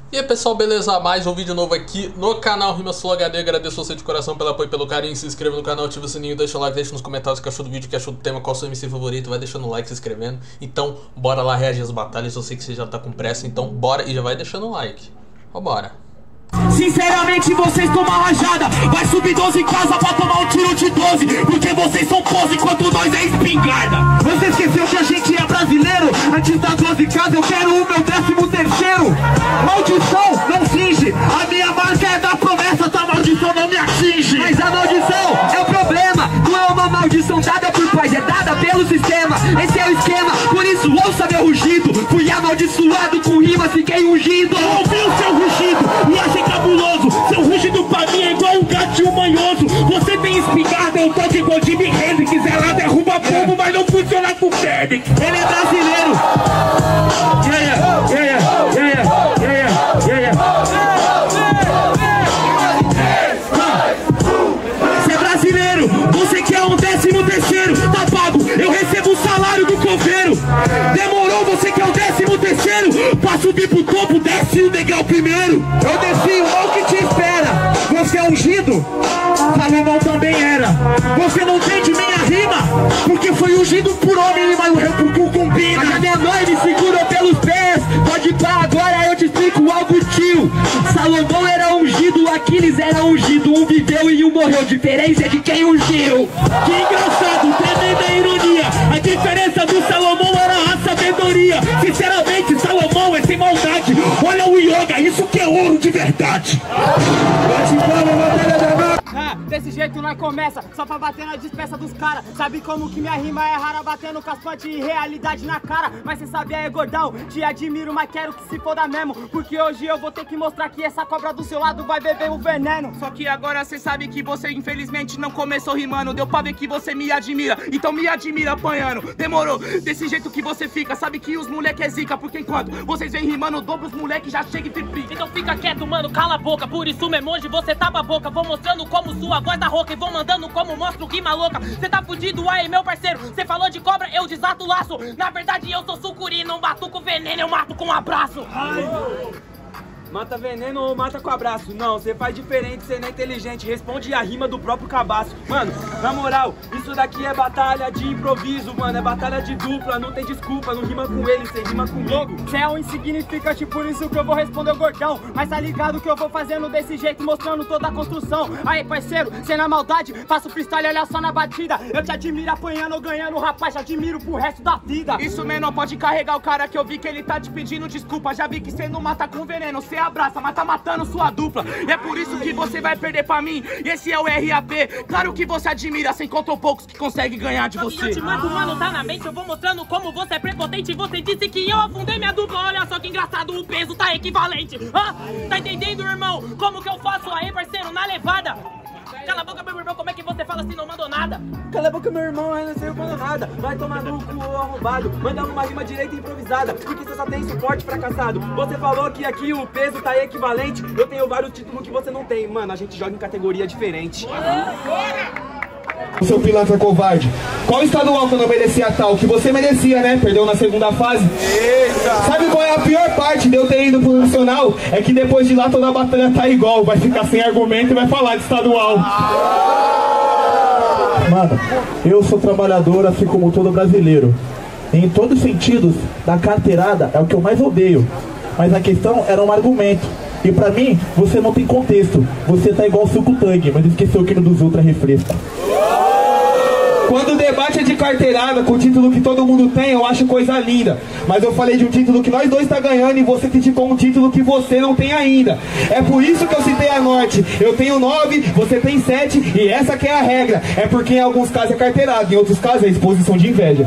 E aí pessoal, beleza? Mais um vídeo novo aqui no canal Rima Sul HD. Agradeço você de coração pelo apoio, pelo carinho. Se inscreva no canal, ativa o sininho, deixa o like, deixa nos comentários o que achou do vídeo, o que achou do tema, qual o seu MC favorito. Vai deixando o like, se inscrevendo. Então, bora lá reagir às batalhas. Eu sei que você já tá com pressa, então bora e já vai deixando o like. Vambora. Sinceramente vocês tomam rajada. Vai subir 12 em casa pra tomar um tiro de 12. Porque vocês são pose enquanto nós é espingarda. Você esqueceu que a gente é brasileiro? Antes das 12 casas eu quero o meu 13º. Maldição, não finge. A minha marca é da promessa. Tua maldição não me atinge. Mas a maldição é o problema. Não é uma maldição dada por pais, é dada pelo sistema. Esse é o esquema, por isso ouça meu rugido. Fui amaldiçoado com rimas, fiquei ungido. Eu ouvi o seu rugido e achei cabuloso. Seu rugido pra mim é igual um gatinho manhoso. Você tem espingarda, eu toco igual Jimi Hendrix. Ela derruba povo, mas não funciona com Fênix. Ele é brasileiro. Você é brasileiro, você quer um 13º, tá pago, eu recebo o salário do coveiro. Demorou, você quer o 13º, pra subir pro topo, desce o degrau primeiro. Eu desci, olha o que te espera. Você é ungido? Salomão também era. Você não entende minha rima, porque foi ungido por homem, mas o rei por cu combina. A minha mãe me segurou pelos pés. Pode pá, agora eu te explico algo, tio. Salomão era ungido, Aquiles era ungido. Um viveu e um morreu, diferença é de quem ungiu. Que engraçado, tremenda ironia. A diferença do Salomão era a sabedoria. Sinceramente, Salomão é sem maldade. Olha o yoga, isso que é ouro de verdade. Desse jeito nós começa, só pra bater na dispensa dos caras. Sabe como que minha rima é rara, batendo caspante e realidade na cara. Mas cê sabe aí, gordão, te admiro, mas quero que se foda mesmo. Porque hoje eu vou ter que mostrar que essa cobra do seu lado vai beber o veneno. Só que agora cê sabe que você infelizmente não começou rimando. Deu pra ver que você me admira, então me admira apanhando. Demorou, desse jeito que você fica, sabe que os moleque é zica. Porque enquanto vocês vem rimando, o dobro os moleque já chega e triplica. Então fica quieto, mano, cala a boca. Por isso mesmo hoje você tapa a boca. Vou mostrando como sua voz tá rouca e vou mandando como mostro rima louca. Cê tá fudido aí, meu parceiro. Cê falou de cobra, eu desato o laço. Na verdade eu sou sucuri, não bato com veneno, eu mato com um abraço. Ai. Mata veneno ou mata com abraço? Não, você faz diferente, você não é inteligente. Responde a rima do próprio cabaço. Mano, na moral, isso daqui é batalha de improviso, mano. É batalha de dupla, não tem desculpa. Não rima com ele, você rima comigo. Cê é um insignificante, por isso que eu vou responder o gordão. Mas tá ligado que eu vou fazendo desse jeito, mostrando toda a construção. Aí, parceiro, cê na maldade, faço freestyle, olha só na batida. Eu te admiro apanhando ou ganhando, rapaz, te admiro pro resto da vida. Isso menor pode carregar o cara que eu vi que ele tá te pedindo desculpa. Já vi que cê não mata com veneno, cê abraça, mas tá matando sua dupla. E é por isso que você vai perder pra mim. E esse é o RAP. Claro que você admira, você encontrou poucos que conseguem ganhar de você. Eu te mato, mano, tá na mente. Eu vou mostrando como você é prepotente. Você disse que eu afundei minha dupla. Olha só que engraçado, o peso tá equivalente. Ah, tá entendendo, irmão? Como que eu faço aí, parceiro, na levada? Cala a boca, meu irmão, como é que você fala assim, não mandou nada? Cala a boca, meu irmão, eu não sei falando nada. Vai tomar no cu, ô arrombado. Manda uma rima direita e improvisada, porque você só tem suporte fracassado. Você falou que aqui o peso tá equivalente. Eu tenho vários títulos que você não tem. Mano, a gente joga em categoria diferente. Seu pilantra covarde, qual estadual que eu não merecia tal? Que você merecia, né? Perdeu na segunda fase. Eita. Sabe qual é a pior parte de eu ter ido pro nacional? É que depois de lá toda a batalha tá igual. Vai ficar sem argumento e vai falar de estadual. Mano, eu sou trabalhador assim como todo brasileiro. Em todos os sentidos, da carteirada é o que eu mais odeio. Mas a questão era um argumento. E pra mim, você não tem contexto. Você tá igual suco tangue, mas esqueceu que no dos outros é refresco. Quando o debate é de carteirada, com o título que todo mundo tem, eu acho coisa linda. Mas eu falei de um título que nós dois tá ganhando e você criticou um título que você não tem ainda. É por isso que eu citei a Norte. Eu tenho 9, você tem 7 e essa que é a regra. É porque em alguns casos é carteirada, em outros casos é exposição de inveja.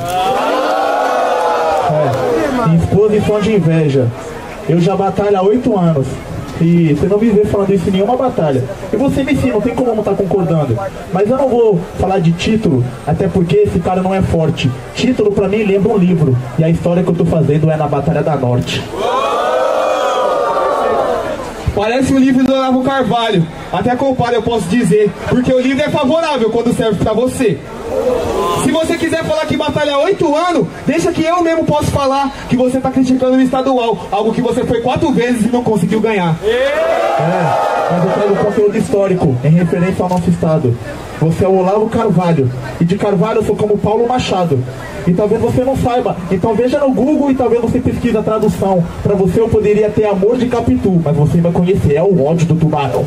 Exposição de inveja. Eu já batalho há 8 anos. E você não me vê falando isso em nenhuma batalha. E você me ensina, não tem como não estar concordando. Mas eu não vou falar de título, até porque esse cara não é forte. Título pra mim lembra um livro. E a história que eu tô fazendo é na Batalha da Norte. Parece o livro do Olavo Carvalho. Até comparo, eu posso dizer. Porque o livro é favorável quando serve pra você. Se você quiser falar que batalha 8 anos, deixa que eu mesmo posso falar que você tá criticando o estadual. Algo que você foi 4 vezes e não conseguiu ganhar. Mas eu trago conteúdo histórico em referência ao nosso estado. Você é o Olavo Carvalho. E de Carvalho eu sou como Paulo Machado. E talvez você não saiba. Então veja no Google e talvez você pesquise a tradução. Pra você eu poderia ter amor de Capitu, mas você vai conhecer, é o ódio do tubarão.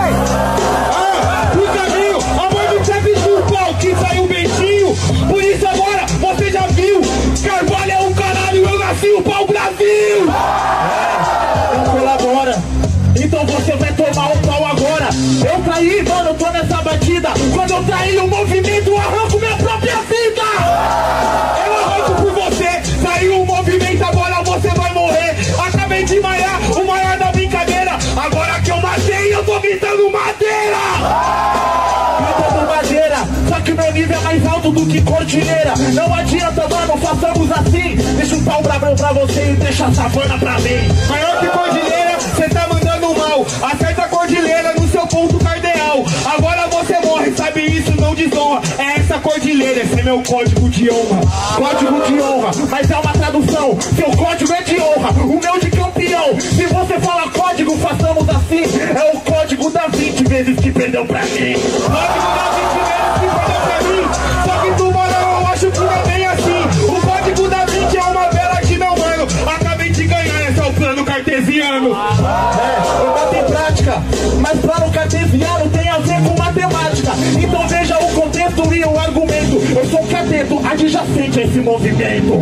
O caminho, amor do Capitu, qual que saiu beijinho. Por isso agora você já viu. Carvalho é um caralho, eu nasci o pau-brasil. Não colabora. Então você vai tomar um pau agora. Eu traí, mano, eu tô nessa batida. Quando eu traí o movimento, eu arranco minha própria vida. Eu arranco por você. Saiu o movimento, agora você vai morrer. Acabei de malhar, o maior da brincadeira. Agora que eu matei, eu tô gritando madeira. Gritando madeira, só que meu nível é mais alto do que cordilheira. Não adianta, mano, façamos assim. Deixa um pau bravo pra você e deixa a savana pra mim. Maior que cordilheira, cê tá mandando mal. Acerta a cordilheira no seu ponto cardeal. Agora você morre, sabe isso, não desonra. É essa cordilheira, esse é meu código de honra. Código de honra, mas é uma tradução. Seu código é de honra, o meu de campeão. Se você fala código, façamos assim. É o código da 20 vezes que perdeu pra mim. Código da 20 vezes que perdeu pra mim. Só que tubarão, eu acho que não é bem assim. O código da 20 é uma vela de meu mano. Acabei de ganhar, esse é o plano cartesiano. Eu bato em prática, mas plano cartesiano tem a ver com matemática. Então veja o contexto e o argumento. Eu sou cateto adjacente a esse movimento.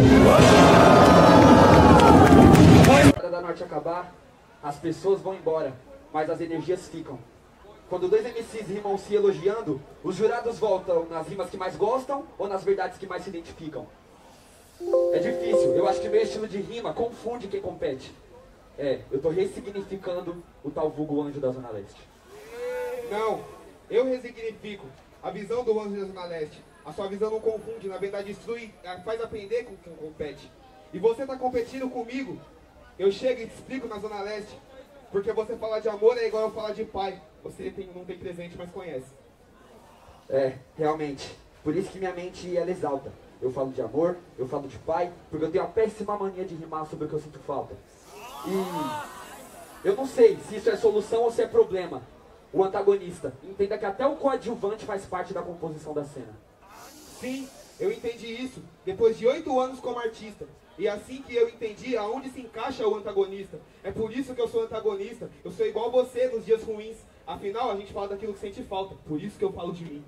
Quando a Norte acabar, as pessoas vão embora, mas as energias ficam. Quando dois MCs rimam se elogiando, os jurados voltam nas rimas que mais gostam ou nas verdades que mais se identificam. É difícil, eu acho que meu estilo de rima confunde quem compete. Eu tô ressignificando o tal vulgo anjo da Zona Leste. Não, eu resignifico a visão do anjo da Zona Leste. A sua visão não confunde, na verdade instrui, faz aprender com quem compete. E você tá competindo comigo, eu chego e te explico na Zona Leste. Porque você falar de amor é igual eu falar de pai. Você não tem presente, mas conhece. Realmente. Por isso que minha mente ela exalta. Eu falo de amor, eu falo de pai, porque eu tenho a péssima mania de rimar sobre o que eu sinto falta. E eu não sei se isso é solução ou se é problema. O antagonista, entenda que até o coadjuvante faz parte da composição da cena. Sim, eu entendi isso depois de 8 anos como artista. E assim que eu entendi aonde se encaixa o antagonista. É por isso que eu sou antagonista. Eu sou igual você nos dias ruins. Afinal, a gente fala daquilo que sente falta. Por isso que eu falo de mim.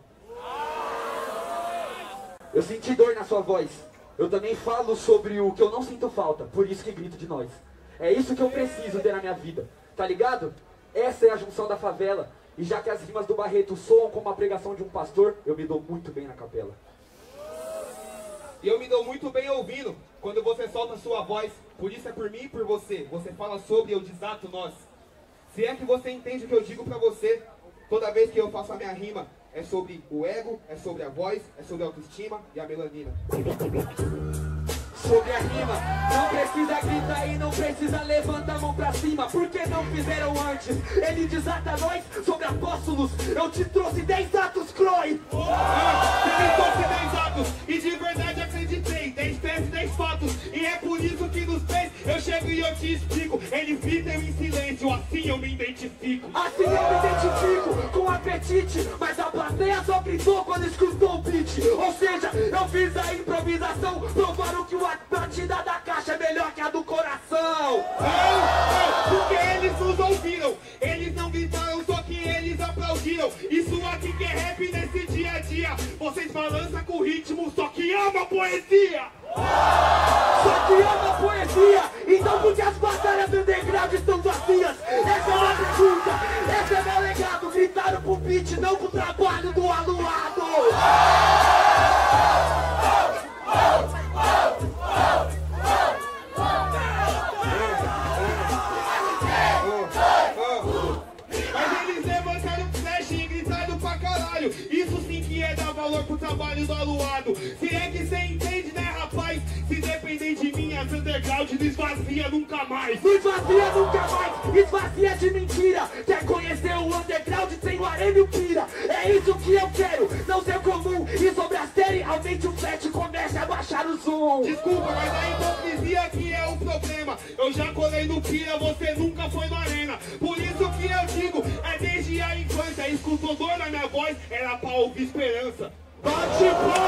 Eu senti dor na sua voz. Eu também falo sobre o que eu não sinto falta. Por isso que grito de nós. É isso que eu preciso ter na minha vida. Tá ligado? Essa é a junção da favela. E já que as rimas do Barreto soam como a pregação de um pastor, eu me dou muito bem na capela. E eu me dou muito bem ouvindo quando você solta sua voz. Por isso é por mim e por você. Você fala sobre, eu desato nós. Se é que você entende o que eu digo pra você, toda vez que eu faço a minha rima, é sobre o ego, é sobre a voz, é sobre a autoestima e a melanina. Sobre a rima, não precisa gritar e não precisa levantar a mão pra cima. Porque não fizeram antes? Ele desata nós sobre apóstolos. Eu te trouxe 10 atos, Croy. Você me trouxe 10 atos e de verdade acreditei. 10 pés, 10 fatos. E é por isso que nos fez eu chego e eu te explico. Eles gritam em silêncio, assim eu me identifico. Assim eu me identifico com apetite. Mas a plateia só gritou quando escutou o beat. Ou seja, eu fiz a improvisação. Provaram que a batida da caixa é melhor que a do coração. Não, porque eles nos ouviram. Eles não gritaram, só que eles aplaudiram. Isso aqui que é rap nesse dia a dia. Vocês balançam com o ritmo, só que ama a poesia. Só que ama a poesia. Então por que as batalhas do underground estão vazias? Essa é uma pergunta, esse é meu legado. Gritaram pro beat, não pro trabalho do aluado. Mas eles levantaram o flash e gritaram pra caralho. Isso sim que é dar valor pro trabalho do aluado. Se é que cê entende, né, rapaz? Se depende depender de mim, essa underground não esvazia nunca mais. Não esvazia nunca mais, esvazia de mentira. Quer conhecer o underground sem o Arena e o Pira? É isso que eu quero, não ser comum. E sobre a série, aumente o flash e comece a baixar o zoom. Desculpa, mas a hipocrisia que é o problema. Eu já colei no Pira, você nunca foi no Arena. Por isso que eu digo, é desde a infância. Escutou dor na minha voz, era pra ouvir esperança. Bate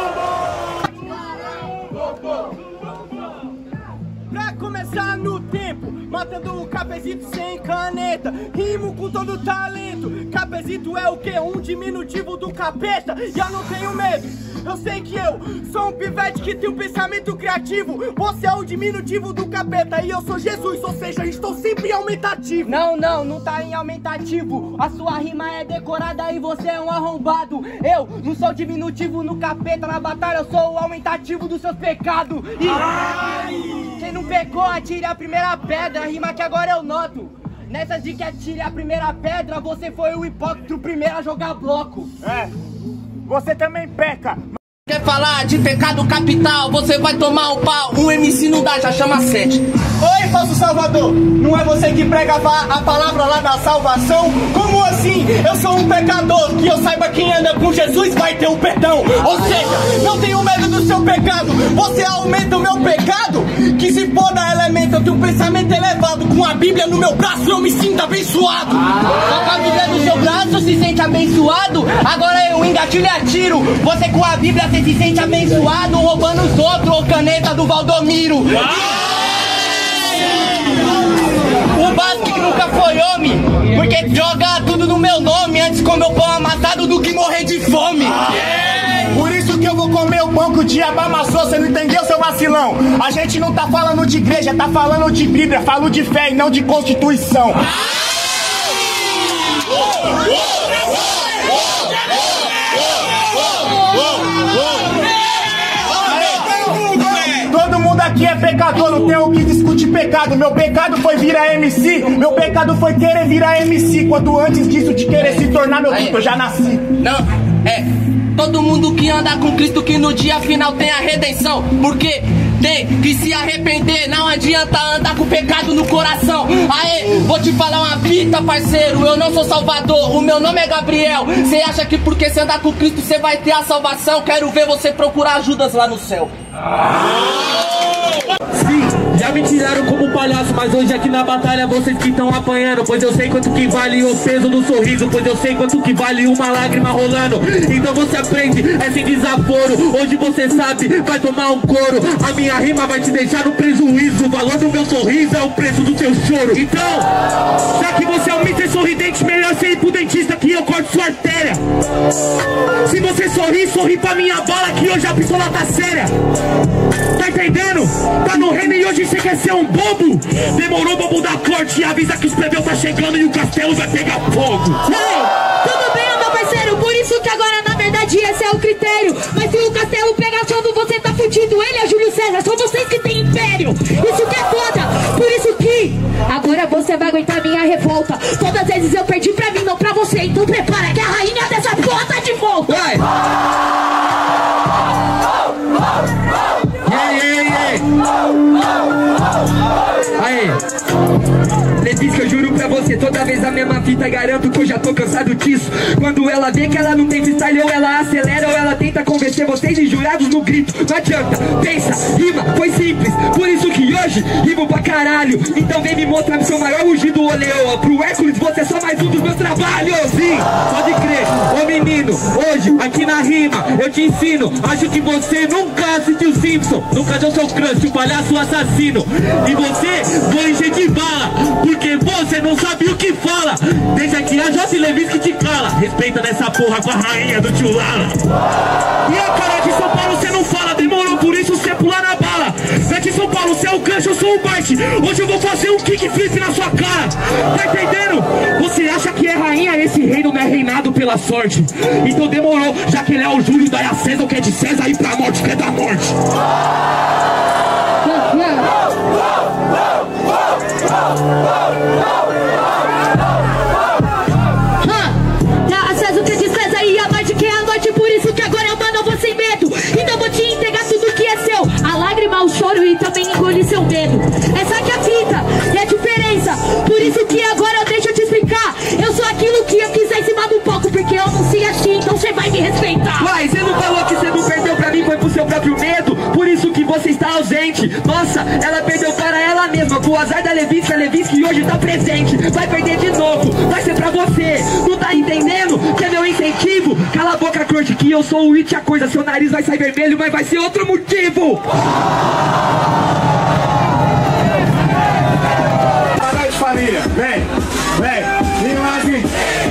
palma! Pra começar no tempo, matando o Capezito sem caneta. Rimo com todo talento. Capezito é o que? Um diminutivo do capeta. E eu não tenho medo, eu sei que eu sou um pivete que tem um pensamento criativo. Você é o diminutivo do capeta e eu sou Jesus, ou seja, estou sempre em aumentativo. Não tá em aumentativo. A sua rima é decorada e você é um arrombado. Eu não sou diminutivo no capeta. Na batalha eu sou o aumentativo dos seus pecados. E quem não pegou, atire a primeira pedra. Rima que agora eu noto. Nessas de que atire a primeira pedra, você foi o hipócrita, o primeiro a jogar bloco. É, você também peca. Quer falar de pecado capital, você vai tomar um pau. Um MC não dá, já chama 7. Oi, falso salvador, não é você que pregava a palavra lá da salvação? Como assim? Eu sou um pecador, que eu saiba quem anda com Jesus vai ter o perdão. Ou seja, não tenho medo do seu pecado, você aumenta o meu pecado? Que se foda, elemento, eu tenho um pensamento elevado. Com a Bíblia no meu braço eu me sinto abençoado. Com a Bíblia no seu braço se sente abençoado. Agora eu engatilho e atiro. Você com a Bíblia você se sente abençoado, roubando os outros, ou caneta do Valdomiro. O básico que nunca foi homem, porque joga tudo no meu nome. Antes comer o pão amassado do que morrer de fome. Por isso que eu vou comer o pão que o diabo amassou, você não entendeu, seu vacilão? A gente não tá falando de igreja, tá falando de Bíblia, falo de fé e não de Constituição. Todo mundo aqui é pecador, não tem o que discutir pecado. Meu pecado foi virar MC, meu pecado foi querer virar MC. Quando antes disso de querer se tornar meu puto, eu já nasci. Não, todo mundo que anda com Cristo que no dia final tem a redenção. Porque tem que se arrepender, não adianta andar com pecado no coração. Aê, vou te falar uma fita, parceiro, eu não sou salvador, o meu nome é Gabriel. Cê acha que porque você andar com Cristo você vai ter a salvação? Quero ver você procurar ajudas lá no céu. Sim, já me tiraram como palhaço, mas hoje aqui na batalha vocês que estão apanhando. Pois eu sei quanto que vale o peso do sorriso, pois eu sei quanto que vale uma lágrima rolando. Então você aprende, é sem desaforo. Hoje você sabe, vai tomar um couro. A minha rima vai te deixar no prejuízo. O valor do meu sorriso é o preço do seu choro. Então, já que você é um mister sorridente, melhor você ir pro dentista que eu corto sua artéria. Se você sorri, sorri pra minha bala que hoje a pistola tá séria. Tá entendendo? Tá no reino e hoje você quer ser um bobo? Demorou, bobo da corte, e avisa que os plebeus tá chegando e o castelo vai pegar fogo. Ei, tudo bem, meu parceiro, por isso que agora na verdade esse é o critério. Mas se o castelo pegar fogo, você tá fudido. Ele é Júlio César, são vocês que têm império. Isso que é foda, por isso que agora você vai aguentar minha revolta. Todas as vezes eu perdi pra mim, não pra você. Então prepara que a rainha dessa porra tá de volta. Vai! Aê! Letícia, eu juro pra você, toda vez a mesma fita, garanto que eu já tô cansado disso. Quando ela vê que ela não tem freestyle, ou ela acelera, ou ela tenta convencer vocês de jurados no grito. Não adianta, pensa, rima, foi simples. Por isso que hoje, rimo pra caralho. Então vem me mostrar seu maior rugido, ô leoa. Pro Hércules, você é só mais um dos meus trabalhos. Sim, pode crer, ô menino, hoje, aqui na rima, eu te ensino. Acho que você nunca assistiu Simpson, nunca deu seu crush, o palhaço assassino. E você, vou encher de bala, porque você não sabe o que fala. Deixa que a Josi Levis que te cala. Respeita nessa porra com a rainha do tio Lala. E a cara de São Paulo você não fala, demorou, por isso você pula na bala. Daqui São Paulo, você é o gancho, eu sou o Bart. Hoje eu vou fazer um kickflip na sua cara. Tá entendendo? Você acha que é rainha, esse reino não é reinado pela sorte. Então demorou, já que ele é o Júlio, daí a César, o que é de César, e pra morte, que é da morte. Dá a César o que é de César e a morte que é a noite. Por isso que agora eu mando, eu vou sem medo. Então vou te entregar tudo que é seu. A lágrima, o choro e também vice que hoje tá presente. Vai perder de novo, vai ser pra você. Não tá entendendo que é meu incentivo? Cala a boca, corte, que eu sou o It, a coisa. Seu nariz vai sair vermelho, mas vai ser outro motivo. Boa noite, família. Vem, vem lá, gente.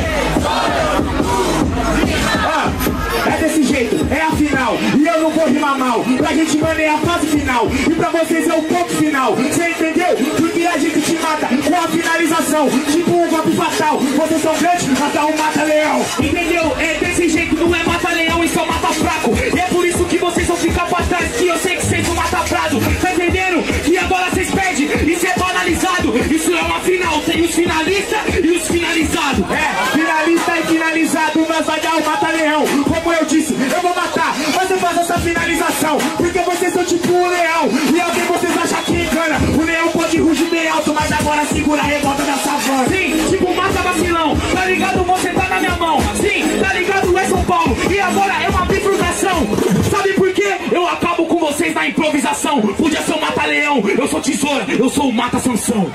É desse jeito, é a final. E eu não vou rimar mal. Pra gente, mano, é a fase final. E pra vocês é o ponto final. Você entendeu? Porque a gente te mata com a finalização. Tipo um golpe fatal. Vocês são grandes, matar um mata-leão. Entendeu? É desse jeito, não é mata-leão e só mata fraco. E é por isso que vocês vão ficar pra trás. Que eu sei que vocês vão matar prazo. Tá entendendo? E agora vocês perdem. Isso é banalizado. Isso é uma final. Tem os finalistas e os finalizados. É, finalista e finalizado. Nós vai dar o mata-leão. Como eu disse, eu vou matar, mas eu faço essa finalização. Porque vocês são tipo um leão. E alguém vocês acham que engana. O leão pode rugir bem alto, mas agora segura a revolta da savana. Sim, tipo mata vacilão. Tá ligado? Você tá na minha mão. Sim, tá ligado? É São Paulo. E agora é uma bifurcação. Sabe por quê? Eu acabo com vocês na improvisação. Podia ser o mata-leão, eu sou tesoura, eu sou o mata-Sansão.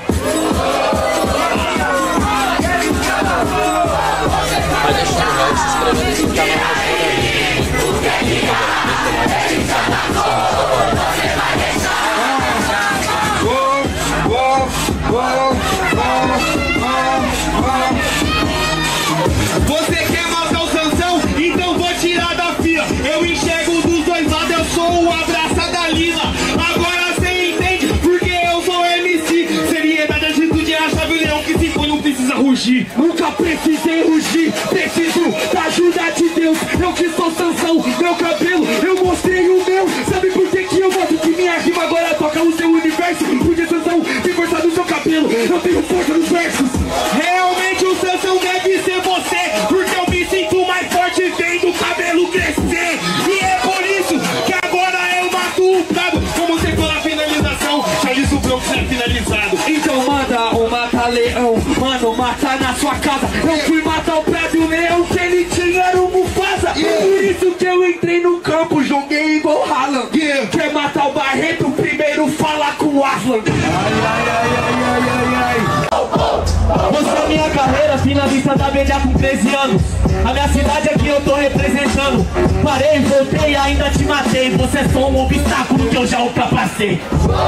Vai deixando o like, se inscrevendo no canal. Você quer matar o Sansão? Então vou tirar da fila. Eu enxergo dos dois lados, eu sou o abraça da Lila. Agora cê entende porque eu sou MC. Seriedade, atitude é a chave, o leão que se foi não precisa rugir. Nunca precisei rugir, preciso da ajuda de Deus. Eu que sou Sansão, meu cabelo, eu mostrei o meu. Sabe por que eu gosto que minha rima agora toca o seu universo? Porque Sansão tem força no seu cabelo, eu tenho força nos versos. Realmente o Sansão deve ser você, porque eu me sinto mais forte vendo o cabelo crescer. E é por isso que agora eu mato o prado. Como você for na finalização, já disse o Bronx é finalizado. Então manda o mata-leão, mano, mata na sua casa. Eu fui matar o prado e o leão que ele tinha era o Mufasa. Por isso que eu entrei no campo, joguei igual Haaland. Quer matar o Barreto, primeiro fala com o Aslan. Mostrou minha carreira, finalista da BDA com 13 anos. A minha cidade aqui eu tô representando. Parei, voltei e ainda te matei. Você é só um obstáculo que eu já ultrapassei.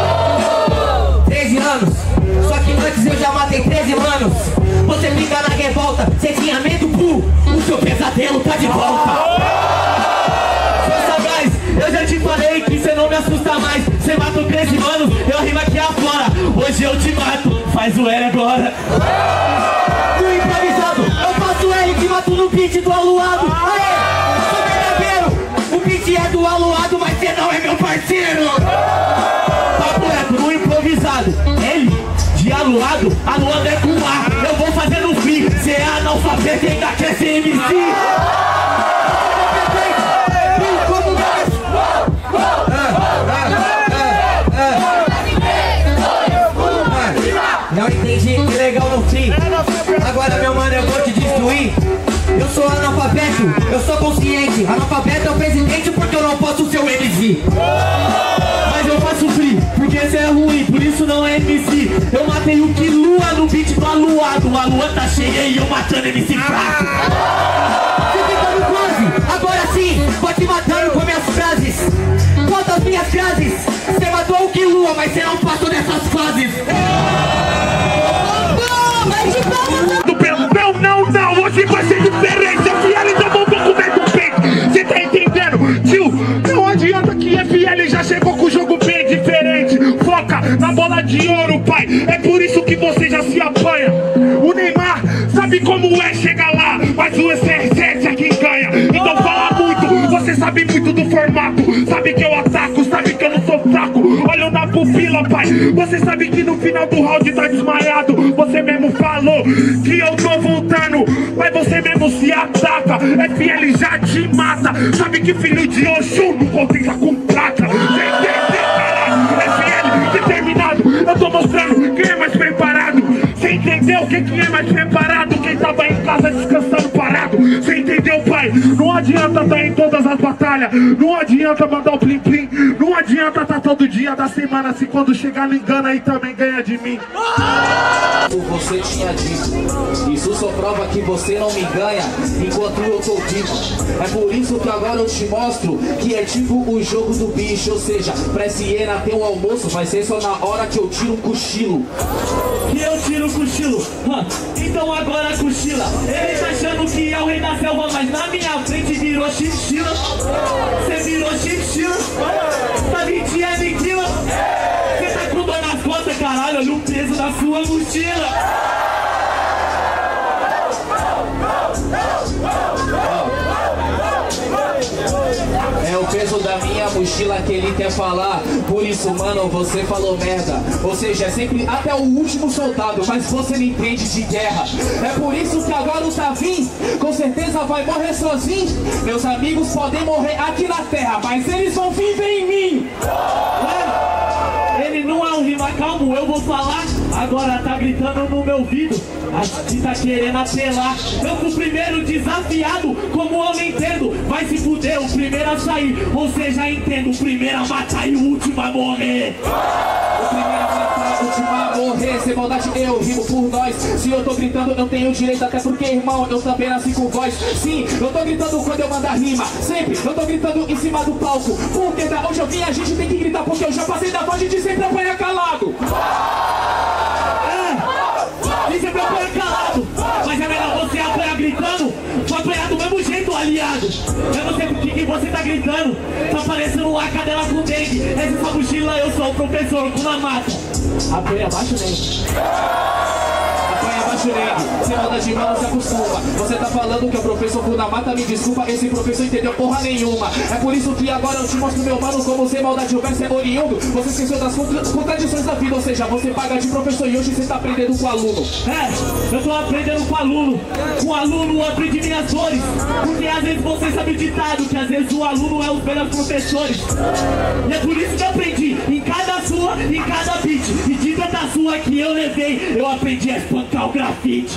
13 anos, só que antes eu já matei 13 manos. Você fica na revolta, você tinha medo, o seu pesadelo tá de volta. Seu sagaz, eu já te falei que você não me assusta mais. Você matou 13 manos, eu rimo aqui afora. Hoje eu te mato, faz o L agora. No improvisado, eu faço L que mato no beat do aluado. Aê, sou verdadeiro, o beat é do aluado, mas você não é meu parceiro. Papo reto, no improvisado, ele de aluado, aluado é com A. Eu vou fazer no free, cê é analfabeto e ainda quer ser MC. Não entendi, que legal no fim. Agora meu mano, eu vou te destruir. Eu sou analfabeto, eu sou consciente. Analfabeto é o presidente porque eu não posso ser o MC. Mas eu faço free, porque esse é ruim, por isso não é MC. Eu matei o Kilua no beat do aluado. A lua tá cheia e eu matando MC fraco. Você fica no close, agora sim, vou te matando com minhas frases. Conta as minhas frases. Você matou o Kilua, mas você não passou dessas fases. Não, hoje vai ser diferente. A FL tomou um documento do peito. Cê tá entendendo? Tio, não adianta que a FL já chegou com o jogo bem diferente. Foca na bola de ouro, pai. É por isso que você já se apanha. O Neymar sabe como é chegar lá, mas o CR7 é quem ganha. Então fala muito, você sabe muito do formato. Sabe que eu ataco, sabe que eu não sou fraco. Olha na pupila, pai. Você sabe que no final do round tá desmaiado. Você mesmo falou que eu tô voltando, mas você mesmo se ataca. FL já te mata. Sabe que filho de Oxum não contenta com prata. Você entendeu, caralho? FL determinado. Eu tô mostrando quem é mais preparado. Você entendeu? Quem é mais preparado? Quem tava em casa descansando parado. Cê entendeu, pai? Não adianta tá em todas as batalhas. Não adianta mandar o plim plim. Não adianta tá todo dia da semana. Se quando chegar no engano aí também ganha de mim. Você tinha dito, isso só prova que você não me ganha enquanto eu tô vivo. É por isso que agora eu te mostro que é tipo o jogo do bicho. Ou seja, pra esse hiena ter um almoço vai ser só na hora que eu tiro um cochilo. E eu tiro o cochilo, então agora cochila. Ele tá achando que é o rei da selva, mas na minha frente virou chinchila. Cê virou chinchila, tá 20 aniquila. Cê tá com dor nas costas, caralho, olha o peso da sua mochila. É o peso da minha mochila que ele quer falar. Por isso, mano, você falou merda. Ou seja, é sempre até o último soldado, mas você me entende de guerra. É por isso que agora o Tavim com certeza vai morrer sozinho. Meus amigos podem morrer aqui na terra, mas eles vão viver em mim. Ele não é um rima calmo, eu vou falar. Agora tá gritando no meu ouvido, acho que tá querendo apelar. Eu fui o primeiro desafiado, como eu não entendo. Vai se fuder, o primeiro a sair. Ou seja, entendo, o primeiro a matar e o último a morrer. O primeiro a matar, o último a morrer. Sem maldade eu rimo por nós. Se eu tô gritando eu tenho direito, até porque, irmão, eu também nasci com voz. Sim, eu tô gritando quando eu mandar rima. Sempre, eu tô gritando em cima do palco. Porque da onde eu vim a gente tem que gritar, porque eu já passei da voz de sempre apanhar calado. E sempre apanha calado, mas é melhor você apanhar gritando, pra apanhar do mesmo jeito, aliado. Eu não sei por que você tá gritando, tá parecendo uma cadela com dengue. Essa mochila eu sou o professor com na mata. Apanha abaixo, nego. Apanha abaixo, nego. Sem maldade, mano, se acostuma. Você tá falando que é o professor Funamata, me desculpa, esse professor entendeu porra nenhuma. É por isso que agora eu te mostro, meu mano, como sem maldade o verso é oriundo. Você esqueceu das contradições da vida, ou seja, você paga de professor e hoje você tá aprendendo com o aluno. Eu tô aprendendo com o aluno eu aprendi minhas dores. Porque às vezes você sabe o ditado, que às vezes o aluno é os melhores professores. E é por isso que eu aprendi, em cada sua, em cada beat. E de tanta sua que eu levei, eu aprendi a espancar o grafite.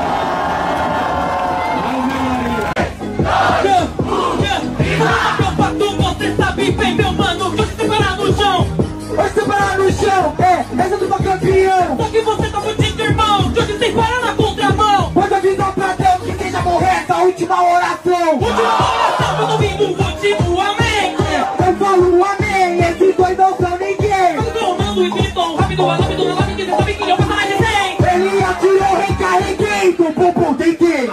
Você sabe bem, meu mano, que você parar no chão. Você parar no chão, essa do campeão. Só que você tá fudido, irmão, que hoje sem parar na contramão. Pode avisar pra Deus que quem já morrer essa última oração. Última oração, eu não vim do último amém. Eu falo amém, esses dois não são ninguém. Eu tô mando e gritam, rápido, que você sabe que eu faço mais de 100. Ele atirou, recarreguei, do pum, tentei.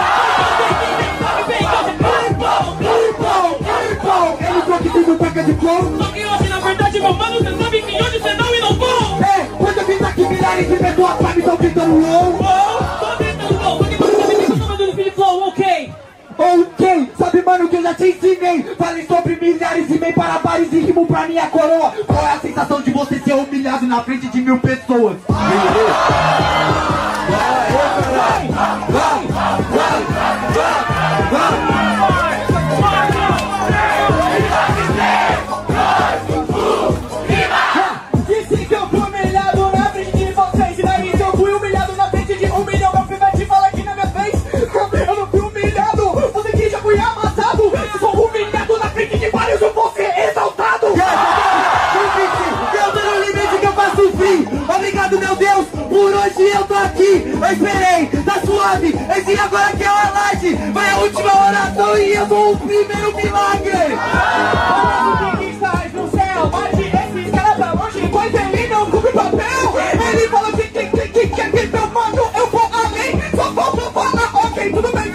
Ele falou que tudo taca de fogo. Só que hoje, na verdade, meu mano, você sabe que hoje você não inovou. Quando eu vim aqui, milhares de pessoas pra mim tão gritando wow. Tô gritando wow, só que você sabe que eu tô mandando speed flow, ok. Ok, sabe mano que eu já te ensinei. Falei sobre milhares e meio para bares e rimo pra minha coroa. Qual é a sensação de você ser humilhado na frente de 1000 pessoas? Disse que eu fui humilhado na frente de vocês. E daí se eu fui humilhado na frente de 1 milhão, meu pivete fala aqui na minha frente. Eu não fui humilhado, você que já foi amassado. Eu sou humilhado na frente de vários, eu vou ser exaltado. Eu tô no limite que eu faço fim. Obrigado, meu Deus, por hoje eu tô aqui. Eu esperei, tá suave. Esse agora que é o Aladdin. Vai a última oração e eu dou o primeiro milagre. O que estás no céu? Bate esse cara pra longe, pois ele não cumpre papel. Ele falou que meu mano, eu vou além. Só falta falar, ok, tudo bem.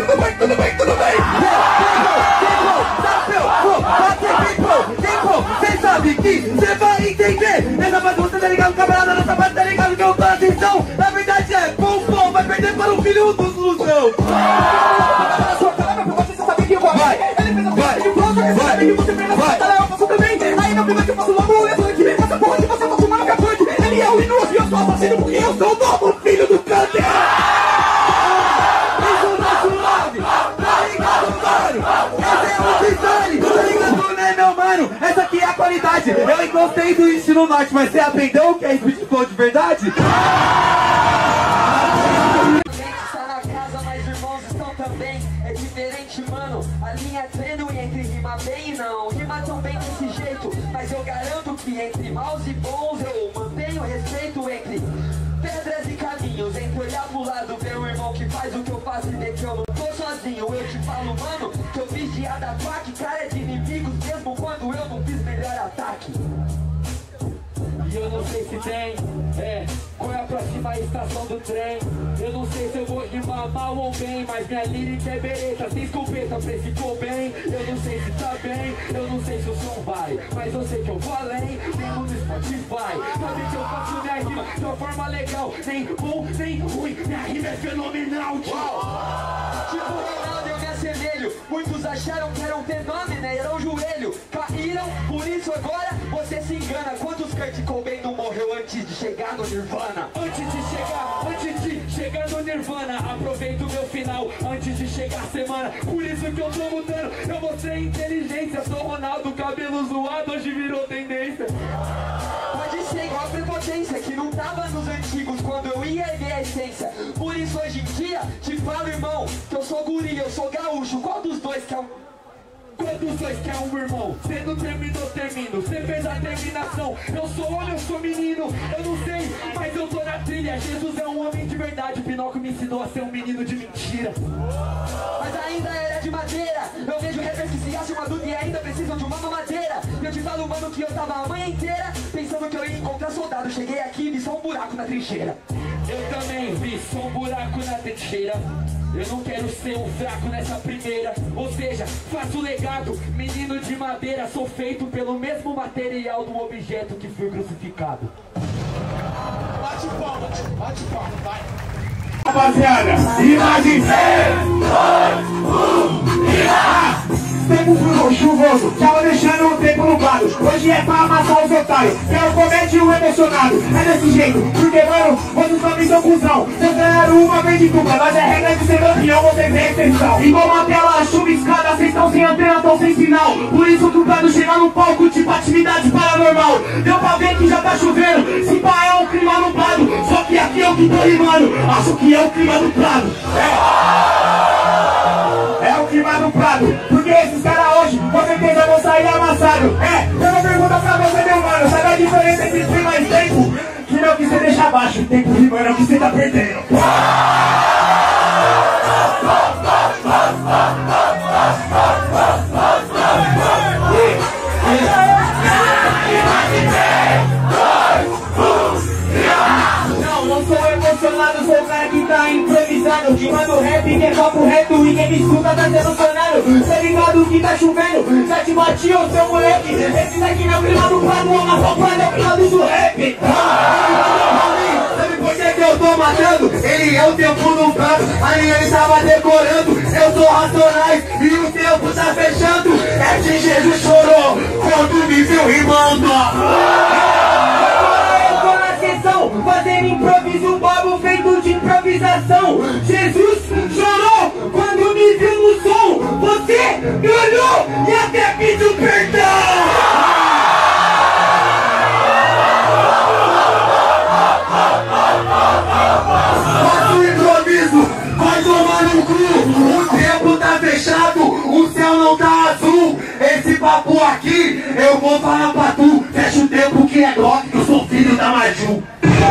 Cê sabe que cê vai entender. Essa bagunça tá ligado, camarada, nessa parte tá ligado que eu tô atenção. Na verdade é bom, vai perder para o filho do Luzão. Na sua cara, meu você sabe que eu vou além. Ele fez a coisa de pronto, você sabe que você fez a sua cara, eu faço também. Aí meu primo que eu faço logo, eu tô aqui, essa porra que você tá fumando capante. Ele é o inútil, eu sou assassino porque eu sou o novo filho do Canter. Isso tá suave, tá ligado, mano? Esse é o design, tá ligado, né, meu mano? Essa aqui é a qualidade. Eu gostei do ensino norte, mas você aprendeu o que é speed flow de verdade? Está na casa, mas irmãos estão também. É diferente, mano. A linha é tênue entre rima bem e não. Rima tão bem desse jeito, mas eu garanto que entre maus e bons eu mantenho respeito entre pedras e caminhos. Entre olhar pro lado, ver o irmão que faz o que eu faço e ver que eu não tô sozinho. Eu te falo, mano, que eu fiz de ataque, cara de inimigos, mesmo quando eu não fiz melhor ataque. E eu não sei se tem, qual é a próxima estação do trem. Eu não sei se eu vou rimar mal ou bem, mas minha lírica é bereta, sem escopeta, precificou bem. Eu não sei se tá bem, eu não sei se o som vai, mas eu sei que eu vou além, mesmo no Spotify. Sabe que eu faço minha rima de uma forma legal, nem bom, nem ruim, minha rima é fenomenal, tchau. Tipo Ronaldo, eu me assemelho. Muitos acharam que era um fenômeno, era um joelho. Caíram, por isso agora você se engana. Quantos Kurt Cobain não morreu antes de chegar no Nirvana? Antes de chegar no Nirvana, aproveito o meu final, antes de chegar a semana. Por isso que eu tô mudando, eu mostrei inteligência. Sou Ronaldo, cabelo zoado, hoje virou tendência. Pode ser igual a prepotência, que não tava nos antigos, quando eu ia ver a essência. Por isso hoje em dia, te falo, irmão, que eu sou guri, eu sou gaúcho. Qual dos dois que é um... Qual dos dois que é um irmão? Cê não terminou, termino. Cê fez a terminação. Eu sou homem, eu sou menino. Eu não sei, mas eu tô na trilha. Jesus é um homem de verdade. Pinóquio me ensinou a ser um menino de mentira. Mas ainda era de madeira. Eu vejo rappers que se acham adultos e ainda precisam de uma mamadeira. Eu te falo, mano, que eu tava a manhã inteira pensando que eu ia encontrar soldado. Cheguei aqui e vi só um buraco na trincheira. Eu também vi só um buraco na trincheira. Eu não quero ser um fraco nessa primeira. Ou seja, faço legado, menino de madeira. Sou feito pelo mesmo material do objeto que fui crucificado. Bate palma, vai. Rapaziada, imagem 3, 2, 1, rima! Tempo frio, chuvoso, tava deixando o tempo nublado. Hoje é pra amassar os otários, quero comente o emocionado. É desse jeito, porque mano, vocês também são cuzão. Vocês ganharam uma vez de dupla, mas é regra de ser campeão, vocês é exceção. Igual uma tela chuviscada, vocês estão sem antena, estão sem sinal. Por isso que o Prado chega no palco, tipo atividade paranormal. Deu pra ver que já tá chovendo, se pá é um clima nublado. Só que aqui eu que tô rimando, acho que é o clima do Prado. É o clima do Prado, porque esses caras hoje com certeza vão sair amassados. Eu vou perguntar pra você, meu mano, sabe a diferença entre clima e tempo? Que é o que você deixa abaixo, o tempo rimando é o que você tá perdendo. Não sou emocionado, sou o cara que tá improvisado. Rimando rap, que é papo reto e quem me escuta tá se emocionando. Tá ligado que tá chovendo, já te bati, ô seu moleque. Esse daqui não é o clima do Prado, ama só Prado, é o clima do rap. Sabe por que eu tô matando? Ele é o tempo do Prado, aí ele tava decorando. Eu sou Racionais e o tempo tá fechando. É que Jesus chorou quando me viu rimando. Fazendo improviso, bobo feito de improvisação. Jesus chorou quando me viu no som. Você ganhou e até pediu perdão. Faço improviso, vai tomar no cu. O tempo tá fechado, o céu não tá azul. Esse papo aqui eu vou falar pra tu. Fecha o tempo que é Glock, que eu sou filho da Maju.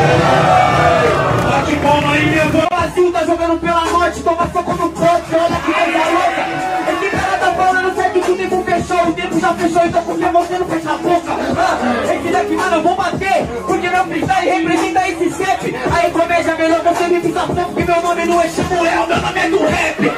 Bate palma aí, meu irmão. O Brasil tá jogando pela noite, toma soco no poste, olha que coisa louca. Esse cara tá falando certo que o tempo fechou, o tempo já fechou, então por que você não fecha a boca? Esse daqui, mano, eu vou bater, porque meu freestyle representa esse step. Aí comédia melhor você me pisar, porque meu nome não é Samuel, meu nome é do rap.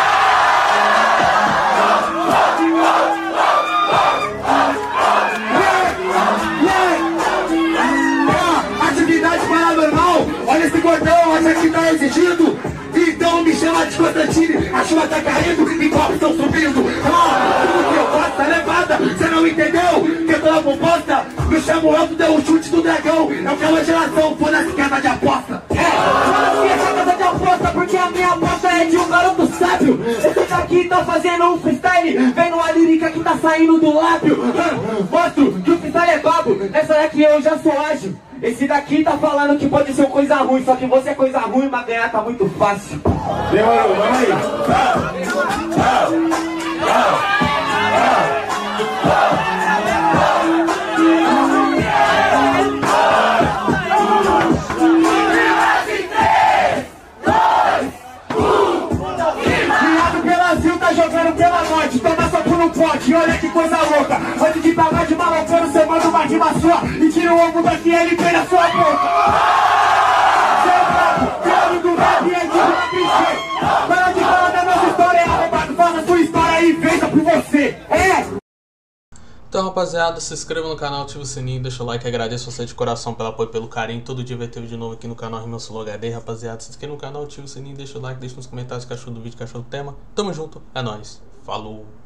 Olha esse gordão, acha que tá exigindo? Então me chama de Constantine, a chuva tá caindo e copos estão subindo. Tudo que eu faço tá levada, você não entendeu? Que eu tô na proposta, me chamo Elton, deu o chute do dragão. É o que é uma geração, foda-se casa de aposta. Foda-se essa casa de aposta, porque a minha aposta é é de um garoto sábio. Esse daqui tá fazendo um freestyle, vendo a lírica que tá saindo do lábio. Mostro que o freestyle é babo, nessa daqui eu já sou ágil. Esse daqui tá falando que pode ser coisa ruim, só que você é coisa ruim, mas ganhar tá muito fácil. Demorou, vamos aí. Jogando pela noite, toma soco no pote, olha que coisa louca. Antes de pagar de maloqueiro, você manda uma rima sua e tira o ovo daqui e ele vem na sua boca. Seu papo, claro do rap é de uma clichê. Para de falar da nossa história, é arrombado, faça sua história e veja por você. Então, rapaziada, se inscreva no canal, ativa o sininho, deixa o like, agradeço você de coração pelo apoio, pelo carinho. Todo dia vai ter vídeo novo aqui no canal Rima Sulô HD, rapaziada. Se inscreva no canal, ativa o sininho, deixa o like, deixa nos comentários o que achou do vídeo, o que achou do tema. Tamo junto, é nóis, falou!